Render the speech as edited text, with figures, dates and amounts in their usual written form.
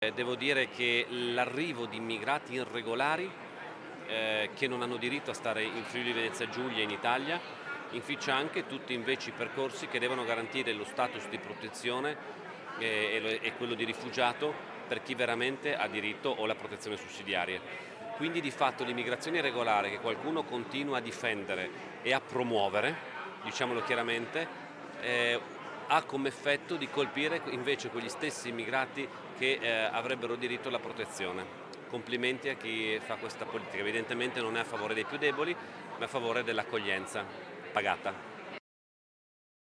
Devo dire che l'arrivo di immigrati irregolari che non hanno diritto a stare in Friuli Venezia Giulia in Italia inficia anche tutti invece i percorsi che devono garantire lo status di protezione e quello di rifugiato per chi veramente ha diritto o la protezione sussidiaria. Quindi di fatto l'immigrazione irregolare che qualcuno continua a difendere e a promuovere, diciamolo chiaramente, ha come effetto di colpire invece quegli stessi immigrati che avrebbero diritto alla protezione. Complimenti a chi fa questa politica, evidentemente non è a favore dei più deboli, ma a favore dell'accoglienza pagata.